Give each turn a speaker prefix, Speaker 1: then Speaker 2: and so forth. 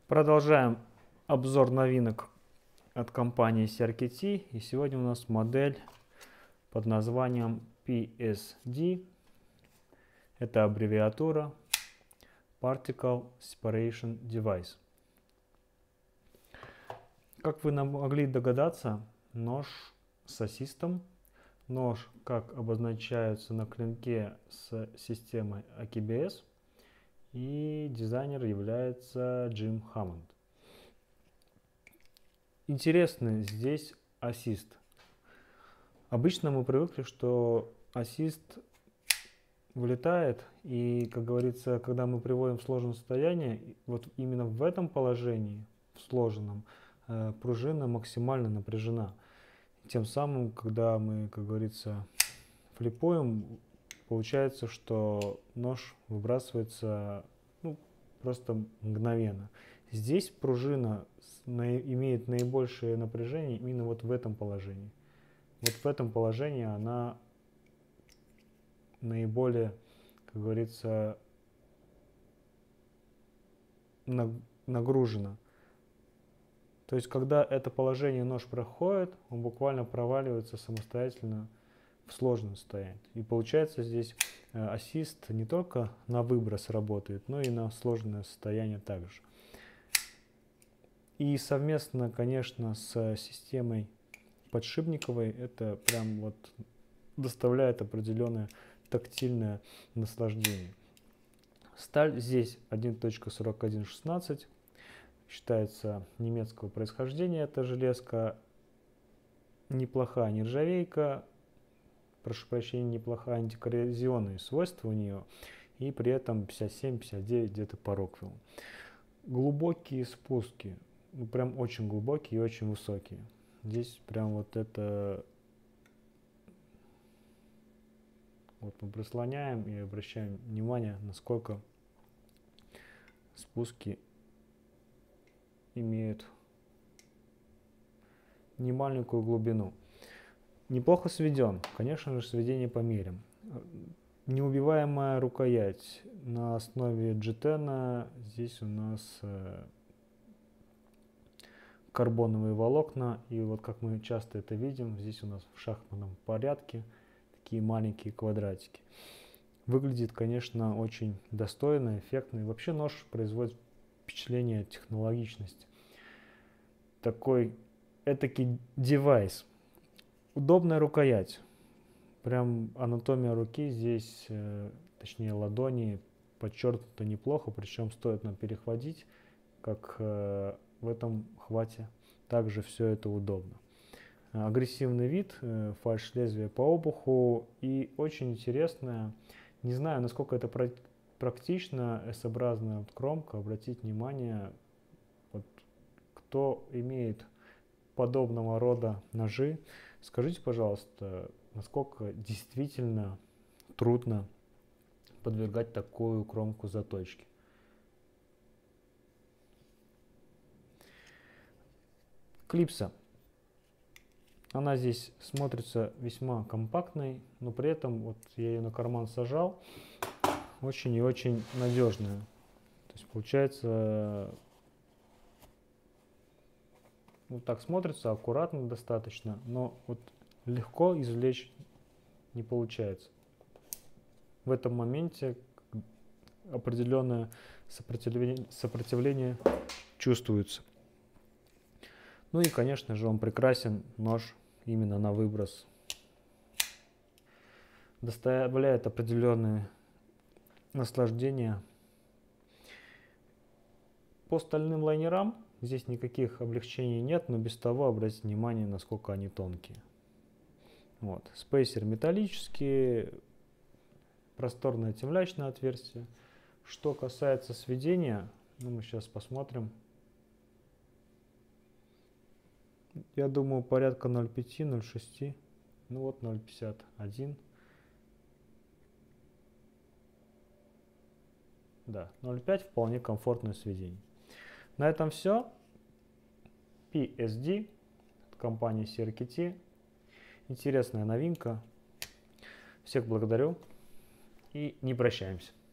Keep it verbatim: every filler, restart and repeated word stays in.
Speaker 1: Продолжаем обзор новинок от компании си ар кей ти. И сегодня у нас модель под названием пи эс ди. Это аббревиатура Particle Separation Device. Как вы могли догадаться, нож с ассистом, нож, как обозначается на клинке, с системой эй кей би эс, и дизайнер является Джим Хаммонд. Интересный здесь ассист. Обычно мы привыкли, что ассист вылетает, и, как говорится, когда мы приводим в сложное состояние, вот именно в этом положении, в сложенном, пружина максимально напряжена. Тем самым, когда мы, как говорится, флипуем, получается, что нож выбрасывается ну, просто мгновенно. Здесь пружина имеет наибольшее напряжение именно вот в этом положении. Вот в этом положении она наиболее, как говорится, нагружена. То есть, когда это положение нож проходит, он буквально проваливается самостоятельно в сложном состоянии. И получается здесь ассист не только на выброс работает, но и на сложное состояние также. И совместно, конечно, с системой подшипниковой это прям вот доставляет определенное тактильное наслаждение. Сталь здесь один точка сорок один шестнадцать. Считается немецкого происхождения эта железка. Неплохая нержавейка, прошу прощения, неплохая антикоррозионные свойства у нее. И при этом пятьдесят семь — пятьдесят девять где-то по Роквеллу. Глубокие спуски. Ну, прям очень глубокие и очень высокие. Здесь прям вот это... Вот мы прислоняем и обращаем внимание, насколько спуски имеют немаленькую глубину. Неплохо сведен. Конечно же, сведение померим. Неубиваемая рукоять на основе джи десять. Здесь у нас карбоновые волокна. И вот как мы часто это видим, здесь у нас в шахматном порядке такие маленькие квадратики. Выглядит, конечно, очень достойно, эффектно. И вообще нож производит впечатление технологичности. Такой этакий девайс. Удобная рукоять. Прям анатомия руки здесь, э, точнее ладони, подчеркнута неплохо. Причем стоит нам перехватить, как э, в этом хвате. Также все это удобно. Агрессивный вид, э, фальш-лезвие по обуху и очень интересная, не знаю, насколько это практично, эс-образная кромка. Обратите внимание, вот, кто имеет подобного рода ножи, скажите, пожалуйста, насколько действительно трудно подвергать такую кромку заточке. Клипса. Она здесь смотрится весьма компактной, но при этом вот я ее на карман сажал, очень и очень надежная. То есть получается, вот так смотрится, аккуратно достаточно, но вот легко извлечь не получается. В этом моменте определенное сопротивление, сопротивление чувствуется. Ну и, конечно же, он прекрасен, нож именно на выброс. Доставляет определенное наслаждение. По стальным лайнерам здесь никаких облегчений нет, но без того обратите внимание, насколько они тонкие. Вот. Спейсер металлический, просторное темлячное отверстие. Что касается сведения, ну, мы сейчас посмотрим. Я думаю, порядка ноль пять — ноль шесть. Ну вот ноль пятьдесят один. Да, ноль пять вполне комфортное сведение. На этом все. пи эс ди от компании си ар кей ти. Интересная новинка. Всех благодарю и не прощаемся.